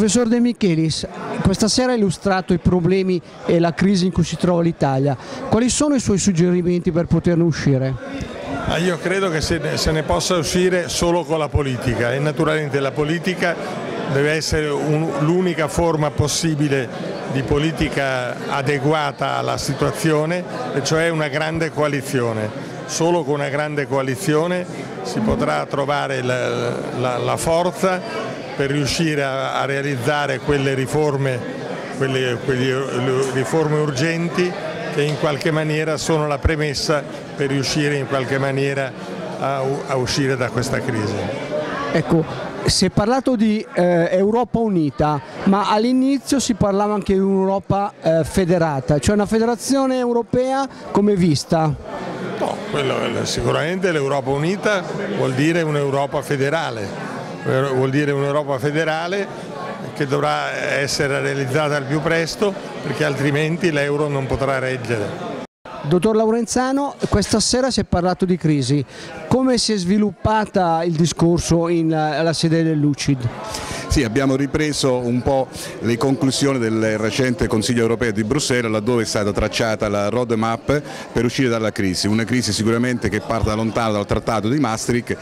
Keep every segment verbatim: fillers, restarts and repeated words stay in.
Professor De Michelis, questa sera ha illustrato i problemi e la crisi in cui si trova l'Italia. Quali sono i suoi suggerimenti per poterne uscire? Ah, io credo che se ne, se ne possa uscire solo con la politica, e naturalmente la politica deve essere l'unica forma possibile di politica adeguata alla situazione, e cioè una grande coalizione. Solo con una grande coalizione si potrà trovare la, la, la forza per riuscire a, a realizzare quelle riforme, quelle, quelle riforme urgenti che in qualche maniera sono la premessa per riuscire in qualche maniera a, a uscire da questa crisi. Ecco, si è parlato di eh, Europa unita, ma all'inizio si parlava anche di un'Europa eh, federata, cioè una federazione europea come vista? No, quello, sicuramente l'Europa unita vuol dire un'Europa federale. Vuol dire un'Europa federale che dovrà essere realizzata al più presto, perché altrimenti l'euro non potrà reggere. Dottor Laurenzano, questa sera si è parlato di crisi. Come si è sviluppata il discorso in, alla sede dell'U C I D? Sì, abbiamo ripreso un po' le conclusioni del recente Consiglio europeo di Bruxelles, laddove è stata tracciata la roadmap per uscire dalla crisi, una crisi sicuramente che parte da lontano dal Trattato di Maastricht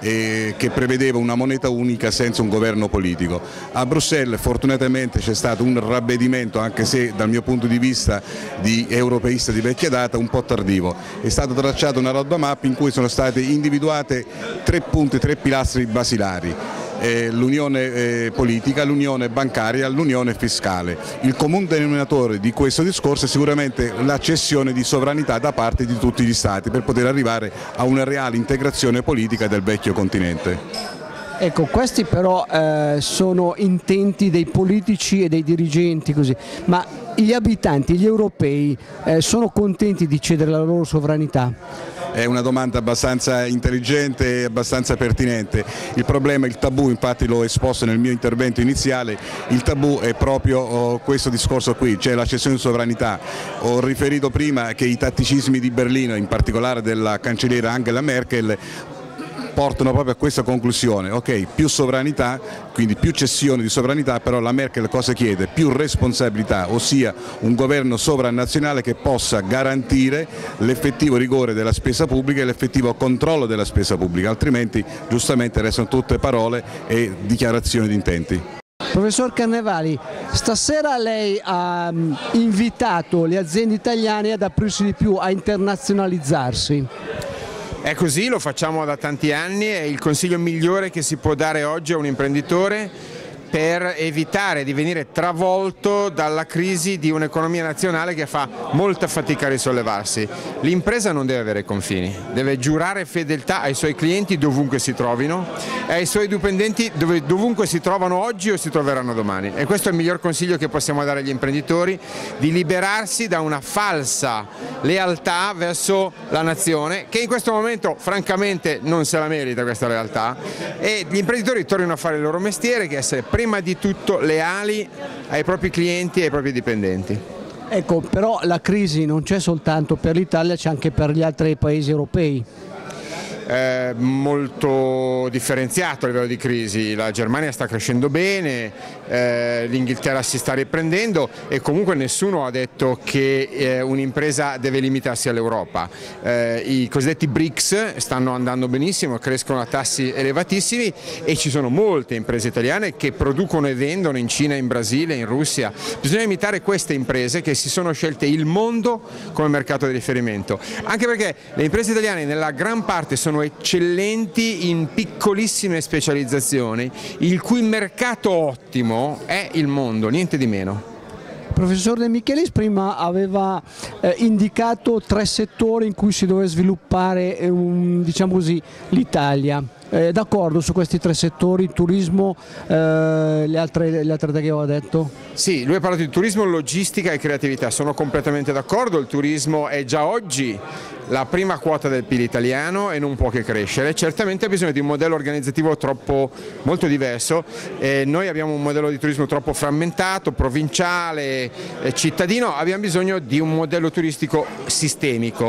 e che prevedeva una moneta unica senza un governo politico. A Bruxelles fortunatamente c'è stato un ravvedimento, anche se dal mio punto di vista di europeista di vecchia data un po' tardivo. È stata tracciata una roadmap in cui sono state individuate tre punti, tre pilastri basilari. L'unione eh, politica, l'unione bancaria, l'unione fiscale. Il comune denominatore di questo discorso è sicuramente la cessione di sovranità da parte di tutti gli Stati per poter arrivare a una reale integrazione politica del vecchio continente. Ecco, questi però eh, sono intenti dei politici e dei dirigenti, così, ma gli abitanti, gli europei, eh, sono contenti di cedere la loro sovranità? È una domanda abbastanza intelligente e abbastanza pertinente. Il problema, il tabù, infatti l'ho esposto nel mio intervento iniziale, il tabù è proprio oh, questo discorso qui, cioè la cessione di sovranità. Ho riferito prima che i tatticismi di Berlino, in particolare della cancelliera Angela Merkel, portano proprio a questa conclusione, ok, più sovranità, quindi più cessione di sovranità, però la Merkel cosa chiede? Più responsabilità, ossia un governo sovranazionale che possa garantire l'effettivo rigore della spesa pubblica e l'effettivo controllo della spesa pubblica, altrimenti giustamente restano tutte parole e dichiarazioni di intenti. Professor Carnevali, stasera lei ha invitato le aziende italiane ad aprirsi di più, a internazionalizzarsi. È così, lo facciamo da tanti anni, è il consiglio migliore che si può dare oggi a un imprenditore per evitare di venire travolto dalla crisi di un'economia nazionale che fa molta fatica a risollevarsi. L'impresa non deve avere confini, deve giurare fedeltà ai suoi clienti dovunque si trovino e ai suoi dipendenti dove, dovunque si trovano oggi o si troveranno domani. E questo è il miglior consiglio che possiamo dare agli imprenditori, di liberarsi da una falsa lealtà verso la nazione, che in questo momento francamente non se la merita questa lealtà, e gli imprenditori tornino a fare il loro mestiere, che è essere prima di tutto leali ai propri clienti e ai propri dipendenti. Ecco, però la crisi non c'è soltanto per l'Italia, c'è anche per gli altri paesi europei. Eh, molto differenziato a livello di crisi, la Germania sta crescendo bene, eh, l'Inghilterra si sta riprendendo e comunque nessuno ha detto che eh, un'impresa deve limitarsi all'Europa. Eh, i cosiddetti BRICS stanno andando benissimo, crescono a tassi elevatissimi e ci sono molte imprese italiane che producono e vendono in Cina, in Brasile, in Russia. Bisogna imitare queste imprese che si sono scelte il mondo come mercato di riferimento, anche perché le imprese italiane nella gran parte sono eccellenti in piccolissime specializzazioni, il cui mercato ottimo è il mondo, niente di meno. Professor De Michelis prima aveva eh, indicato tre settori in cui si doveva sviluppare eh, un, diciamo così, l'Italia. Eh, d'accordo su questi tre settori, turismo, eh, le altre, le altre tre che avevo detto? Sì, lui ha parlato di turismo, logistica e creatività, sono completamente d'accordo, il turismo è già oggi la prima quota del P I L italiano e non può che crescere, certamente ha bisogno di un modello organizzativo troppo, molto diverso, eh, noi abbiamo un modello di turismo troppo frammentato, provinciale, eh, cittadino, abbiamo bisogno di un modello turistico sistemico.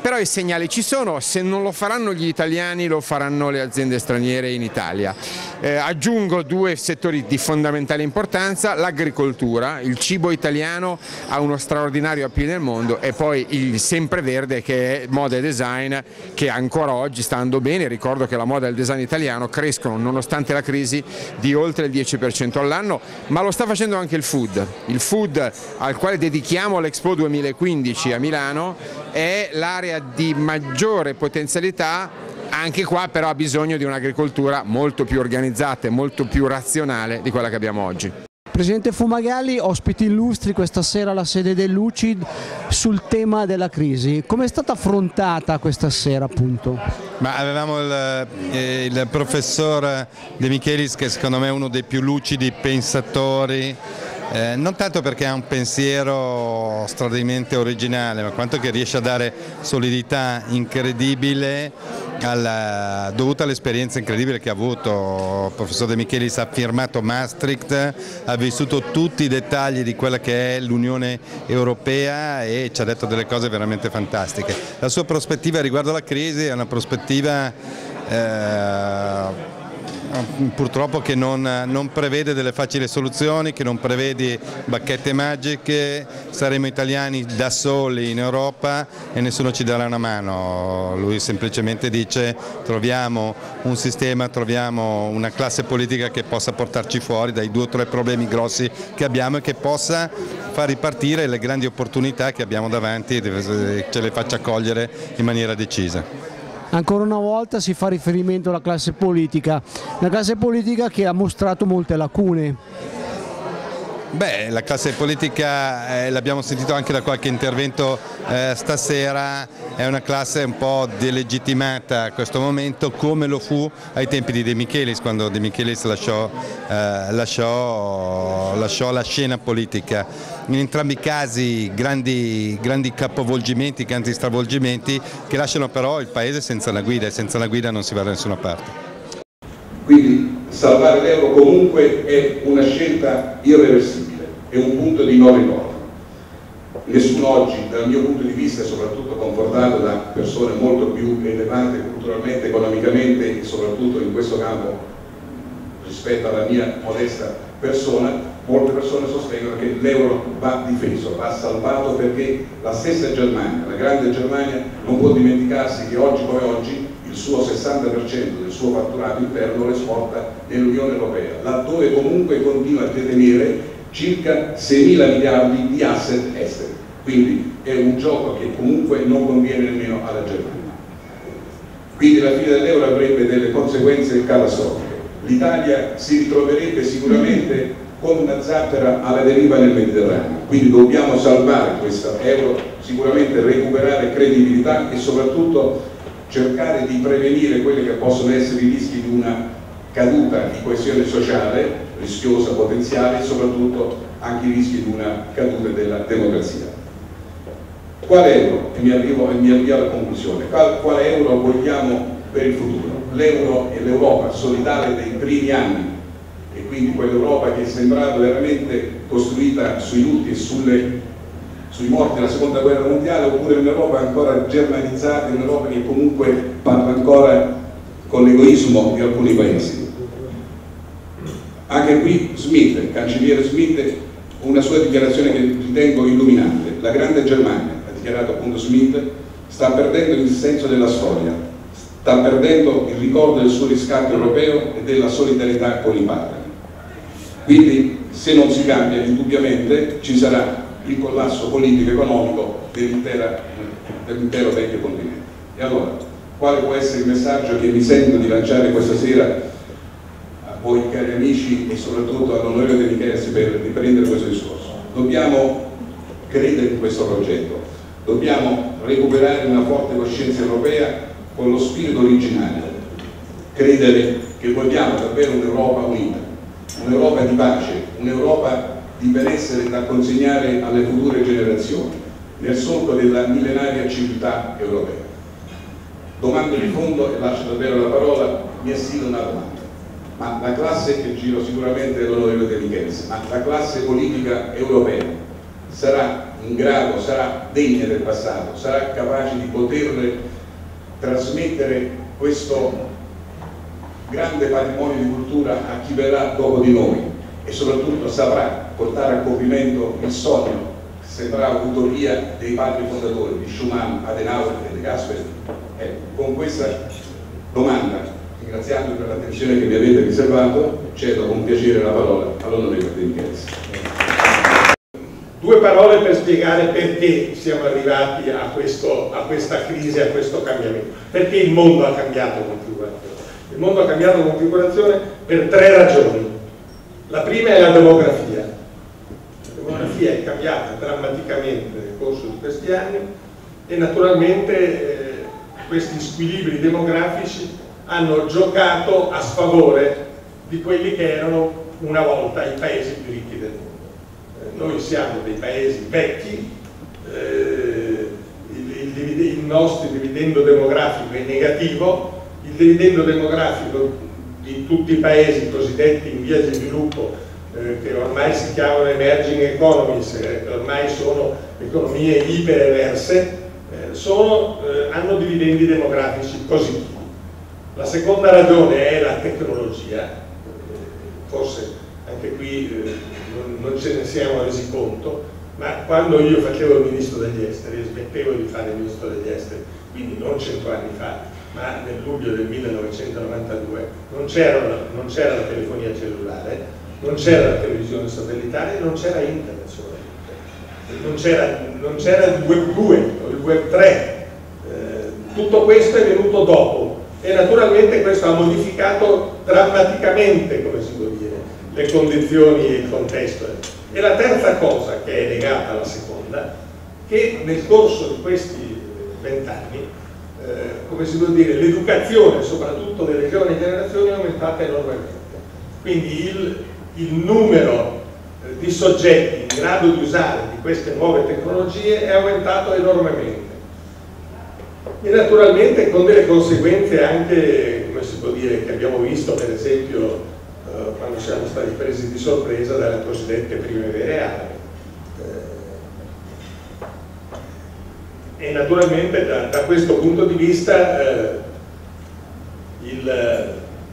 però i segnali ci sono, se non lo faranno gli italiani lo faranno le aziende straniere in Italia. Eh, aggiungo due settori di fondamentale importanza: l'agricoltura, il cibo italiano ha uno straordinario appeal nel mondo, e poi il sempreverde, che è moda e design, che ancora oggi sta andando bene. Ricordo che la moda e il design italiano crescono nonostante la crisi di oltre il dieci per cento all'anno, ma lo sta facendo anche il food. Il food, al quale dedichiamo l'Expo duemilaquindici a Milano, è l'area di maggiore potenzialità. Anche qua però ha bisogno di un'agricoltura molto più organizzata e molto più razionale di quella che abbiamo oggi. Presidente Fumagalli, ospiti illustri questa sera alla sede dell'Ucid sul tema della crisi. Come è stata affrontata questa sera, appunto? Ma avevamo il, il professor De Michelis, che secondo me è uno dei più lucidi pensatori, eh, non tanto perché ha un pensiero straordinariamente originale, ma quanto che riesce a dare solidità incredibile alla, dovuta all'esperienza incredibile che ha avuto. Il professor De Michelis ha firmato Maastricht, ha vissuto tutti i dettagli di quella che è l'Unione Europea e ci ha detto delle cose veramente fantastiche. La sua prospettiva riguardo alla crisi è una prospettiva eh, purtroppo che non, non prevede delle facili soluzioni, che non prevede bacchette magiche. Saremo italiani da soli in Europa e nessuno ci darà una mano. Lui semplicemente dice: troviamo un sistema, troviamo una classe politica che possa portarci fuori dai due o tre problemi grossi che abbiamo e che possa far ripartire le grandi opportunità che abbiamo davanti e ce le faccia cogliere in maniera decisa. Ancora una volta si fa riferimento alla classe politica, una classe politica che ha mostrato molte lacune. Beh, la classe politica, eh, l'abbiamo sentito anche da qualche intervento eh, stasera, è una classe un po' delegittimata a questo momento, come lo fu ai tempi di De Michelis, quando De Michelis lasciò, eh, lasciò, lasciò la scena politica. In entrambi i casi grandi, grandi capovolgimenti, grandi stravolgimenti che lasciano però il paese senza una guida, e senza una guida non si va da nessuna parte. Quindi salvare l'euro comunque è una scelta irreversibile, è un punto di non ritorno. Nessuno oggi, dal mio punto di vista, soprattutto confortato da persone molto più elevate culturalmente, economicamente e soprattutto in questo campo rispetto alla mia modesta persona, molte persone sostengono che l'euro va difeso, va salvato, perché la stessa Germania, la grande Germania, non può dimenticarsi che oggi come oggi il suo sessanta per cento del suo fatturato interno lo esporta nell'Unione Europea, laddove comunque continua a detenere circa seimila miliardi di asset esteri. Quindi è un gioco che comunque non conviene nemmeno alla Germania. Quindi la fine dell'euro avrebbe delle conseguenze catastrofiche. L'Italia si ritroverebbe sicuramente con una zattera alla deriva nel Mediterraneo. Quindi dobbiamo salvare questo euro, sicuramente recuperare credibilità e soprattutto cercare di prevenire quelli che possono essere i rischi di una caduta di coesione sociale rischiosa, potenziale, e soprattutto anche i rischi di una caduta della democrazia. Quale euro? E mi arrivo e mi avvio alla conclusione. Quale euro vogliamo per il futuro? L'euro è l'Europa solidale dei primi anni, e quindi quell'Europa che sembrava veramente costruita sui lutti e sulle sui morti della seconda guerra mondiale, oppure un'Europa ancora germanizzata, un'Europa che comunque parla ancora con l'egoismo di alcuni paesi. Anche qui Schmitt, il cancelliere Schmitt, una sua dichiarazione che ritengo illuminante. La grande Germania, ha dichiarato appunto Schmitt, sta perdendo il senso della storia, sta perdendo il ricordo del suo riscatto europeo e della solidarietà con i partner. Quindi se non si cambia, indubbiamente ci sarà il collasso politico-economico dell'intero vecchio continente. E allora, quale può essere il messaggio che mi sento di lanciare questa sera a voi cari amici e soprattutto all'onorevole De Michelis per riprendere questo discorso? Dobbiamo credere in questo progetto, dobbiamo recuperare una forte coscienza europea con lo spirito originario, credere che vogliamo davvero un'Europa unita, un'Europa di pace, un'Europa di benessere da consegnare alle future generazioni, nel solco della millenaria civiltà europea. Domando di fondo, e lascio davvero la parola, mi assilo una domanda. Ma la classe, che giro sicuramente l'onorevole De Michelis, ma la classe politica europea sarà in grado, sarà degna del passato, sarà capace di poter trasmettere questo grande patrimonio di cultura a chi verrà dopo di noi, e soprattutto saprà portare a compimento il sogno che sembrava utopia dei padri fondatori di Schumann, Adenauer e De Gasperi. Eh, con questa domanda, ringraziandovi per l'attenzione che mi avete riservato, cedo con piacere la parola all'onorevole De Michelis. Due parole per spiegare perché siamo arrivati a, questo, a questa crisi, a questo cambiamento. Perché il mondo ha cambiato configurazione. Il mondo ha cambiato configurazione per tre ragioni. La prima è la demografia. La demografia è cambiata drammaticamente nel corso di questi anni e naturalmente eh, questi squilibri demografici hanno giocato a sfavore di quelli che erano una volta i paesi più ricchi del mondo. Noi siamo dei paesi vecchi, eh, il, il, il nostro dividendo demografico è negativo, il dividendo demografico di tutti i paesi cosiddetti in via di sviluppo, eh, che ormai si chiamano emerging economies, eh, che ormai sono economie iperemerse, eh, sono, eh, hanno dividendi demografici positivi. La seconda ragione è la tecnologia, eh, forse anche qui eh, non, non ce ne siamo resi conto, ma quando io facevo il ministro degli esteri e smettevo di fare il ministro degli esteri, quindi non cento anni fa, ma nel luglio del millenovecentonovantadue, non c'era la telefonia cellulare, non c'era la televisione satellitare, non c'era internet soprattutto, non c'era il web due o il web tre, eh, tutto questo è venuto dopo e naturalmente questo ha modificato drammaticamente, come si può dire, le condizioni e il contesto. E la terza cosa, che è legata alla seconda, che nel corso di questi vent'anni, eh, come si può dire, l'educazione soprattutto delle giovani generazioni è aumentata enormemente. Quindi il, il numero eh, di soggetti in grado di usare di queste nuove tecnologie è aumentato enormemente. E naturalmente con delle conseguenze anche, come si può dire, che abbiamo visto per esempio quando siamo stati presi di sorpresa dalle cosiddette primavere arabe. Eh, e naturalmente da, da questo punto di vista eh, il, eh,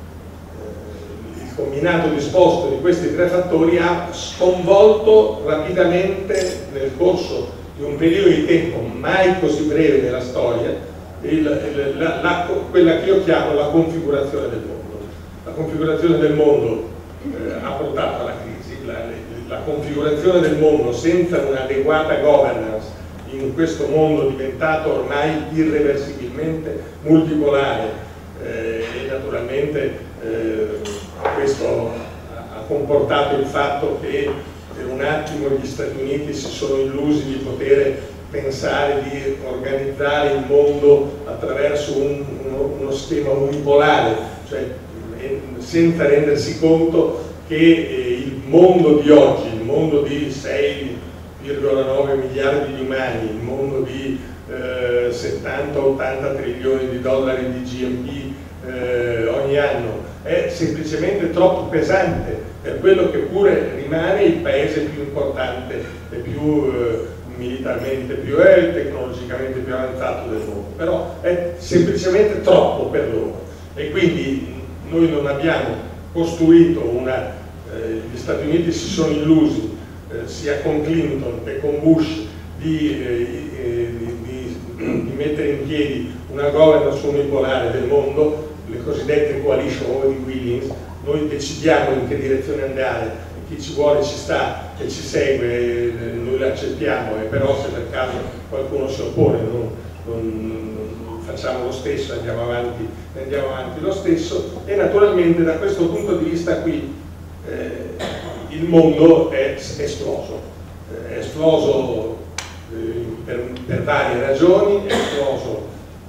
il combinato disposto di questi tre fattori ha sconvolto rapidamente nel corso di un periodo di tempo mai così breve nella storia il, il, la, la, quella che io chiamo la configurazione del mondo. La configurazione del mondo eh, ha portato alla crisi, la, la configurazione del mondo senza un'adeguata governance in questo mondo diventato ormai irreversibilmente multipolare eh, e naturalmente eh, questo ha comportato il fatto che per un attimo gli Stati Uniti si sono illusi di poter pensare di organizzare il mondo attraverso un, uno, uno schema unipolare, cioè senza rendersi conto che eh, il mondo di oggi, il mondo di sei virgola nove miliardi di umani, il mondo di eh, settanta ottanta trilioni di dollari di G D P eh, ogni anno, è semplicemente troppo pesante per quello che pure rimane il paese più importante e più eh, militarmente più e tecnologicamente più avanzato del mondo, però è semplicemente troppo per loro e quindi noi non abbiamo costruito una, eh, gli Stati Uniti si sono illusi eh, sia con Clinton che con Bush di, eh, di, di, di mettere in piedi una governance unipolare del mondo, le cosiddette coalition o di Williams. Noi decidiamo in che direzione andare, chi ci vuole ci sta e ci segue, noi l'accettiamo, e però se per caso qualcuno si oppone non, non, non facciamo lo stesso, andiamo avanti, andiamo avanti lo stesso. E naturalmente da questo punto di vista qui eh, il mondo è esploso, è esploso eh, per, per varie ragioni, è esploso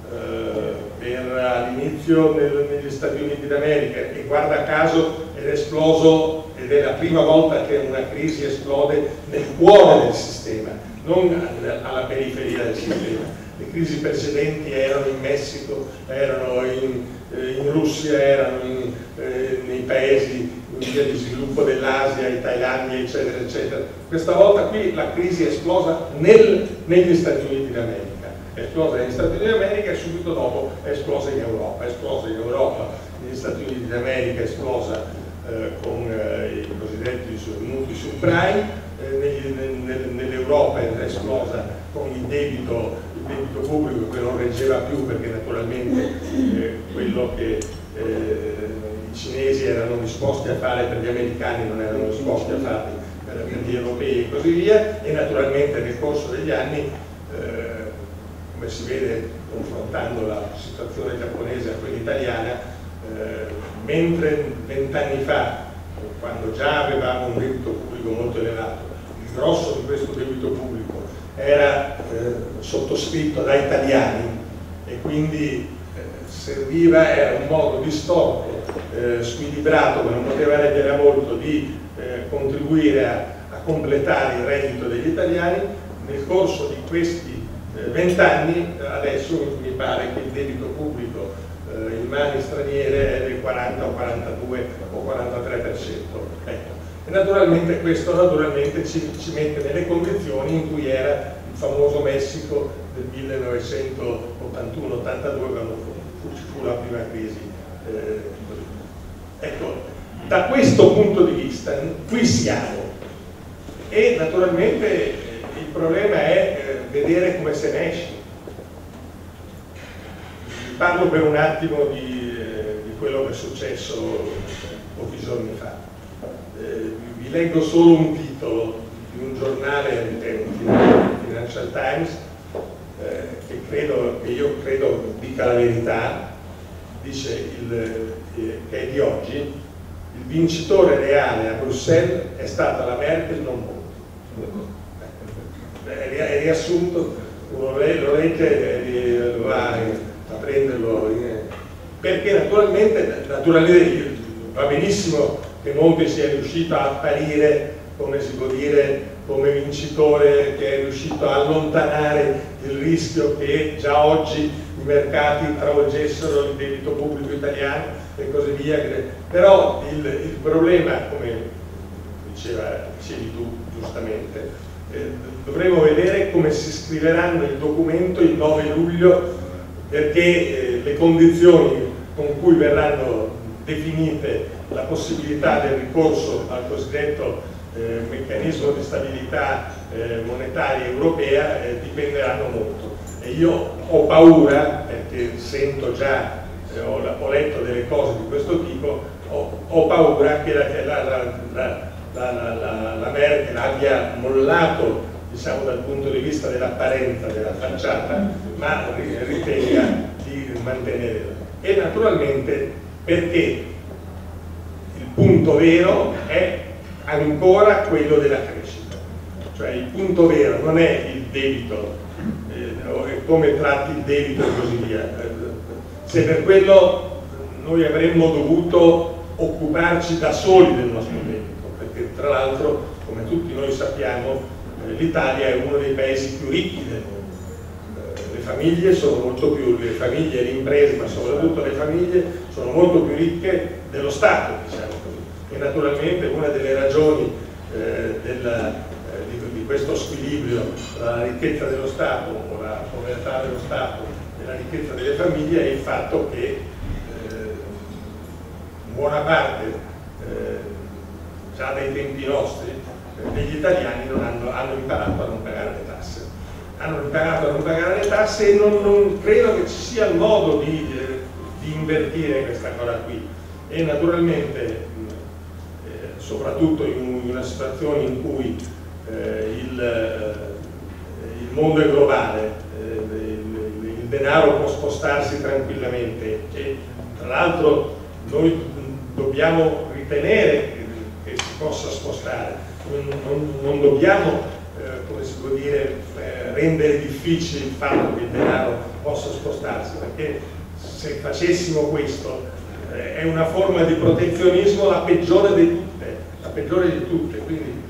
all'inizio negli Stati Uniti d'America e guarda caso ed è esploso, ed è la prima volta che una crisi esplode nel cuore del sistema, non alla periferia del sistema. Le crisi precedenti erano in Messico, erano in, in Russia, erano in, eh, nei paesi via di sviluppo dell'Asia, i Thailandia, eccetera, eccetera. Questa volta qui la crisi è esplosa nel, negli Stati Uniti d'America, è esplosa negli Stati Uniti d'America e subito dopo è esplosa in Europa, è esplosa in Europa, negli Stati Uniti d'America è esplosa eh, con eh, i cosiddetti mutui subprime, eh, nell'Europa è esplosa con il debito, il debito pubblico che non reggeva più, perché naturalmente eh, quello che eh, i cinesi erano disposti a fare per gli americani non erano disposti a fare per gli europei e così via, e naturalmente nel corso degli anni, eh, come si vede confrontando la situazione giapponese a quella italiana, eh, mentre vent'anni fa, quando già avevamo un debito pubblico molto elevato, il grosso di questo debito pubblico era eh, sottoscritto da italiani e quindi eh, serviva, era un modo distorto, eh, squilibrato, che non poteva reggere a molto, di eh, contribuire a, a completare il reddito degli italiani. Nel corso di questi vent'anni eh, adesso mi pare che il debito pubblico eh, in mani straniere è del quaranta o quarantadue o quarantatré per cento. Ecco. E naturalmente questo naturalmente ci, ci mette nelle condizioni in cui era il famoso Messico del millenovecentottantuno ottantadue, quando fu, ci fu la prima crisi. Eh, ecco, da questo punto di vista qui siamo, e naturalmente eh, il problema è eh, vedere come se ne esce. Parlo per un attimo di, eh, di quello che è successo pochi giorni fa. Eh, vi leggo solo un titolo di un giornale, il Financial Times, eh, che, credo, che io credo dica la verità. Dice il, eh, che è di oggi: il vincitore reale a Bruxelles è stata la Merkel, non Monti. È riassunto, uno lo legge e va a prenderlo, perché naturalmente, naturalmente va benissimo che Monti sia riuscito a apparire, come si può dire, come vincitore, che è riuscito a allontanare il rischio che già oggi i mercati travolgessero il debito pubblico italiano e così via. Però il, il problema, come diceva, dicevi tu giustamente, eh, dovremo vedere come si scriveranno il documento il nove luglio, perché eh, le condizioni con cui verranno definite la possibilità del ricorso al cosiddetto eh, meccanismo di stabilità eh, monetaria europea eh, dipenderanno molto. E io ho paura, perché sento già, eh, ho, ho letto delle cose di questo tipo, ho, ho paura che la, la, la, la, la, la, la Merkel abbia mollato, diciamo, dal punto di vista dell'apparenza, della facciata, ma ritenga di mantenere. E naturalmente perché il punto vero è ancora quello della crescita, cioè il punto vero non è il debito, eh, come tratti il debito e così via. Se per quello noi avremmo dovuto occuparci da soli del nostro debito, perché tra l'altro, come tutti noi sappiamo, eh, l'Italia è uno dei paesi più ricchi del mondo. Le famiglie sono molto più, le famiglie e le imprese, ma soprattutto le famiglie, sono molto più ricche dello Stato, diciamo così. E naturalmente una delle ragioni eh, della, eh, di, di questo squilibrio tra la ricchezza dello Stato o la povertà dello Stato e la ricchezza delle famiglie è il fatto che eh, buona parte, eh, già dai tempi nostri, eh, gli italiani non hanno, hanno imparato a non pagare le tasse. hanno imparato a non pagare le tasse e non, non credo che ci sia il modo di, eh, di invertire questa cosa qui. E naturalmente, eh, soprattutto in una situazione in cui eh, il, eh, il mondo è globale, eh, il, il denaro può spostarsi tranquillamente e tra l'altro noi dobbiamo ritenere che si possa spostare, non, non, non dobbiamo come si può dire, eh, rendere difficile il fatto che il denaro possa spostarsi, perché se facessimo questo eh, è una forma di protezionismo la peggiore di tutte, la peggiore di tutte. Quindi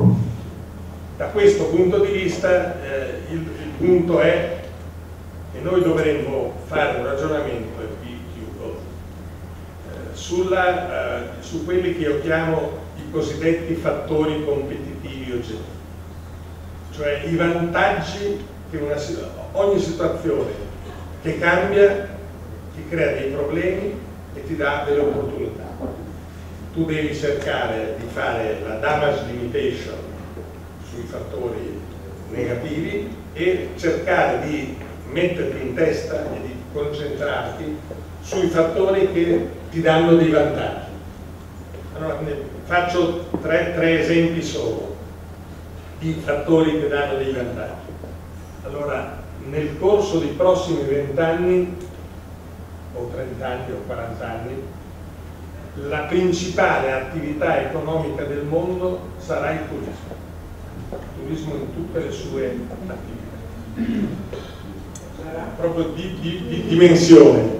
da questo punto di vista eh, il, il punto è che noi dovremmo fare un ragionamento, e qui chiudo, eh, sulla, eh, su quelli che io chiamo i cosiddetti fattori competitivi oggettivi, cioè i vantaggi che una, ogni situazione che cambia ti crea dei problemi e ti dà delle opportunità. Tu devi cercare di fare la damage limitation sui fattori negativi e cercare di metterti in testa e di concentrarti sui fattori che ti danno dei vantaggi. Allora, ne faccio tre, tre esempi solo di fattori che danno dei vantaggi. Allora, nel corso dei prossimi vent'anni o trent'anni o quarant'anni, la principale attività economica del mondo sarà il turismo. Il turismo in tutte le sue attività. Proprio di, di, di dimensione,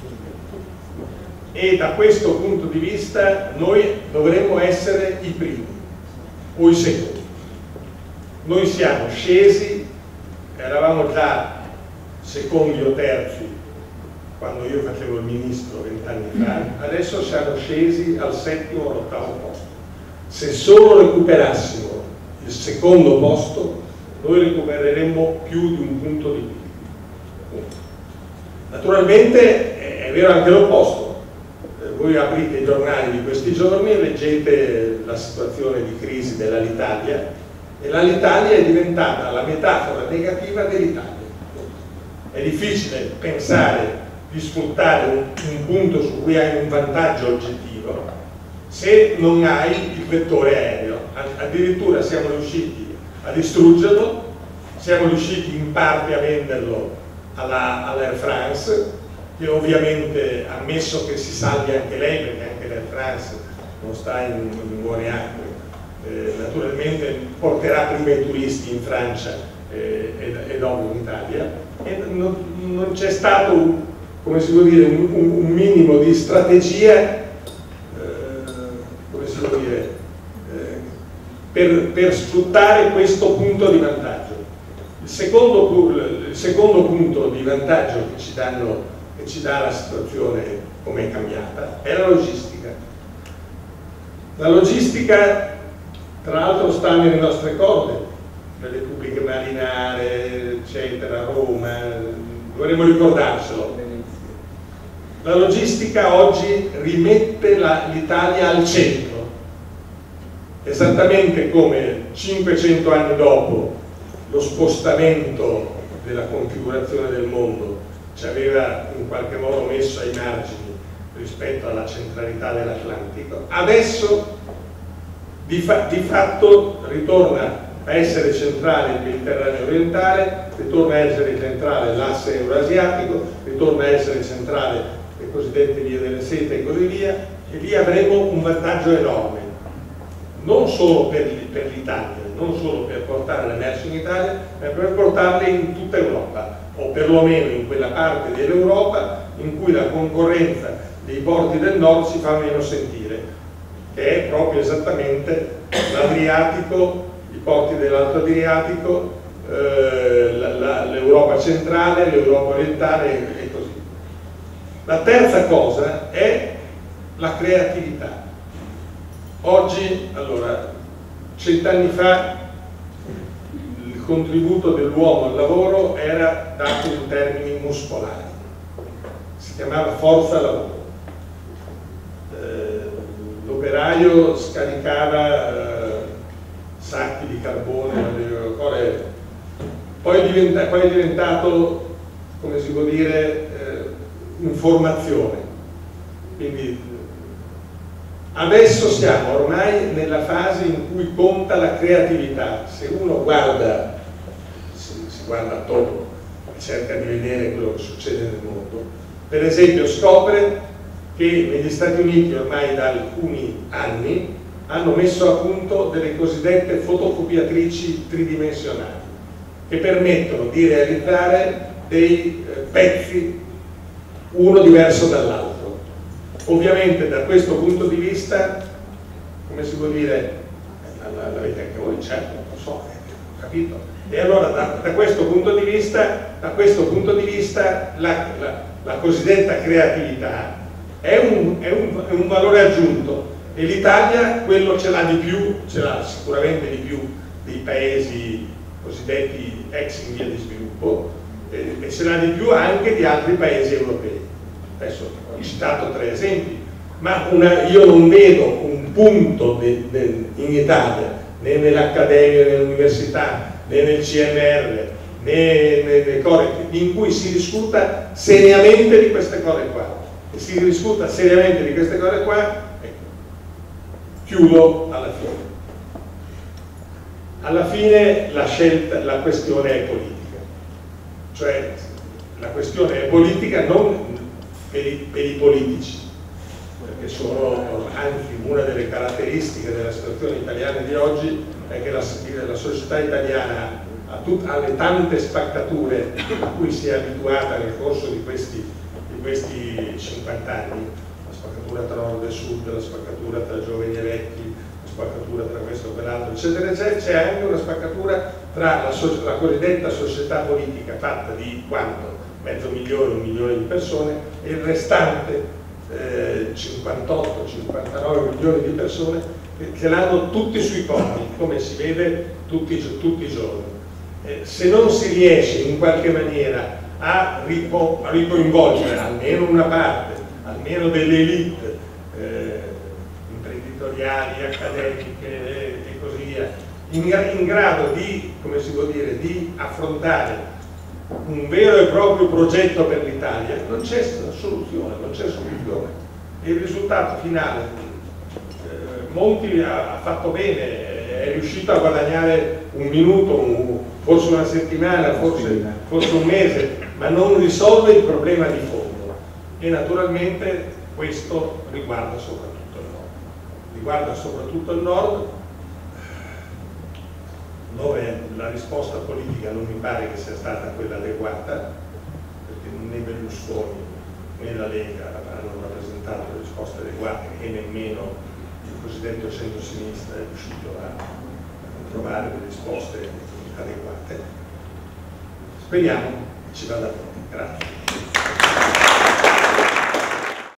e da questo punto di vista noi dovremmo essere i primi o i secondi. Noi siamo scesi, eravamo già secondi o terzi quando io facevo il ministro vent'anni fa, adesso siamo scesi al settimo o all'ottavo posto. Se solo recuperassimo il secondo posto, noi recupereremmo più di un punto di più. Naturalmente è vero anche l'opposto. Voi aprite i giornali di questi giorni e leggete la situazione di crisi dell'Alitalia, e l'Alitalia è diventata la metafora negativa dell'Italia. È difficile pensare di sfruttare un, un punto su cui hai un vantaggio oggettivo se non hai il vettore aereo. Addirittura siamo riusciti a distruggerlo, siamo riusciti in parte a venderlo alla, all'Air France, che ovviamente ha ammesso che si salvi anche lei, perché anche l'Air France non sta in, in buone acque. Eh, naturalmente porterà prima i turisti in Francia eh, ed, e dopo in Italia, e non, non c'è stato un, come si può dire, un, un minimo di strategia eh, come si può dire eh, per, per sfruttare questo punto di vantaggio. Il secondo, il secondo punto di vantaggio che ci, danno, che ci dà la situazione come è cambiata è la logistica. La logistica, tra l'altro, sta nelle nostre corde, nelle pubbliche marinare, eccetera, Roma, dovremmo ricordarselo. La logistica oggi rimette l'Italia al centro, esattamente come cinquecento anni dopo lo spostamento della configurazione del mondo ci aveva in qualche modo messo ai margini rispetto alla centralità dell'Atlantico. Adesso di, fa di fatto ritorna a essere centrale il Mediterraneo orientale, ritorna a essere centrale l'asse eurasiatico, ritorna a essere centrale le cosiddette vie delle sete e così via, e lì avremo un vantaggio enorme, non solo per l'Italia, non solo per portare le merci in Italia, ma per portarle in tutta Europa, o perlomeno in quella parte dell'Europa in cui la concorrenza dei porti del nord si fa meno sentire, che è proprio esattamente l'Adriatico, i porti dell'Alto Adriatico, eh, l'Europa centrale, l'Europa orientale e così. La terza cosa è la creatività. Oggi, allora, cent'anni fa il contributo dell'uomo al lavoro era dato in termini muscolari, si chiamava forza lavoro. Eh, l'operaio scaricava eh, sacchi di carbone, cose, poi, è diventa, poi è diventato, come si può dire, eh, informazione. Quindi adesso siamo ormai nella fase in cui conta la creatività. Se uno guarda, si, si guarda attorno e cerca di vedere quello che succede nel mondo, per esempio scopre che negli Stati Uniti ormai da alcuni anni hanno messo a punto delle cosiddette fotocopiatrici tridimensionali che permettono di realizzare dei eh, pezzi uno diverso dall'altro. Ovviamente da questo punto di vista, come si può dire, l'avete anche voi, certo, non so, ho capito. E allora da, da questo punto di vista, da questo punto di vista la, la, la cosiddetta creatività è un, è un, è un valore aggiunto, e l'Italia quello ce l'ha di più, ce l'ha sicuramente di più dei paesi cosiddetti ex in via di sviluppo, eh, e ce l'ha di più anche di altri paesi europei. Adesso ho citato tre esempi, ma una, io non vedo un punto de, de, in Italia, né nell'accademia, né nell'università, né nel C N R, né nelle cose in cui si discuta seriamente di queste cose qua. E si discuta seriamente di queste cose qua, ecco, chiudo alla fine. Alla fine la scelta, la questione è politica, cioè la questione è politica non per i, per i politici, perché sono, anzi, una delle caratteristiche della situazione italiana di oggi è che la, la società italiana ha tut, alle tante spaccature a cui si è abituata nel corso di questi, di questi cinquanta anni, la spaccatura tra nord e sud, la spaccatura tra giovani e vecchi, la spaccatura tra questo e quell'altro, eccetera, eccetera. C'è anche una spaccatura tra la, so, la cosiddetta società politica fatta di quanto? Mezzo milione, un milione di persone, e il restante eh, cinquantotto cinquantanove milioni di persone che, che l'hanno tutti sui conti, come si vede tutti, tutti i giorni. Eh, se non si riesce in qualche maniera a, ripo, a ricoinvolgere almeno una parte, almeno delle elite eh, imprenditoriali, accademiche e, e così via, in, in grado di, come si può dire, di affrontare un vero e proprio progetto per l'Italia, non c'è soluzione, non c'è soluzione. E il risultato finale, eh, Monti ha, ha fatto bene, è riuscito a guadagnare un minuto, un, forse una settimana, forse, forse un mese, ma non risolve il problema di fondo. E naturalmente questo riguarda soprattutto il nord. Riguarda soprattutto il nord, dove la risposta politica non mi pare che sia stata quella adeguata, perché né Berlusconi né la Lega hanno rappresentato risposte adeguate, e nemmeno il cosiddetto centro-sinistra è riuscito a trovare le risposte adeguate. Speriamo che ci vada bene. Grazie.